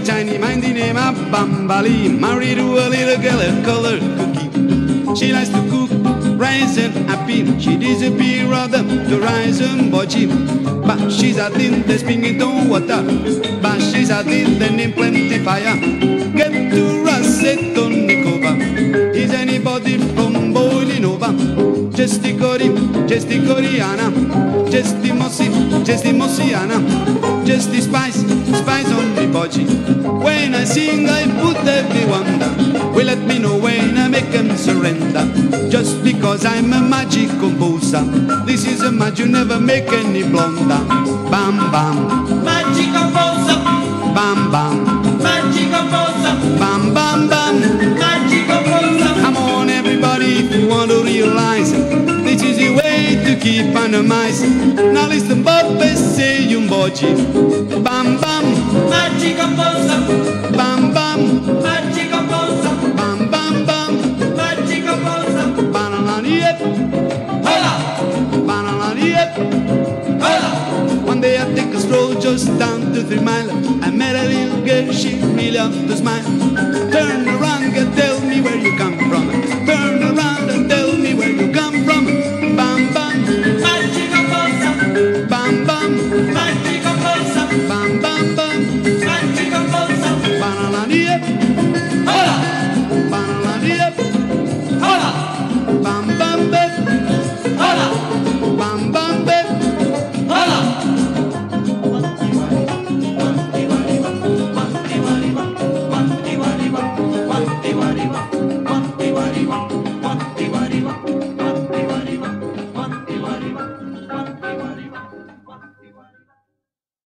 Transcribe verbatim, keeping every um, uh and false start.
a tiny mindy named Bambali, married to a little girl, a colored cookie. She likes to cook rice and happy. She disappear rather to rise and bocce. But she's a thin, the spinning don't water. But she's a thin, then in plenty fire. Get to Rossetto Nicoba. Is anybody from boiling over? Gesticori, gesticoriana, gestimossi, gestimossiana, gesti spice, spice on me body. When I sing, I put everyone down. Well, let me know when I make them surrender. Just because I'm a magic composer, this is a magic, you never make any blunder. Bam bam, magic composer. Bam bam, magic composer. Bam bam bam, magic composer. Come on everybody, if you want to realize, this is the way to keep on the mice. Now listen, Bob, say un bocce. Bam bam, magic composer. Bam bam, magic composer. Bam bam bam, magic composer. Banana yep, Hola, banana yep. hola. One day I take a stroll just down to Three Mile. I met a little girl, she really loved to smile. Turned around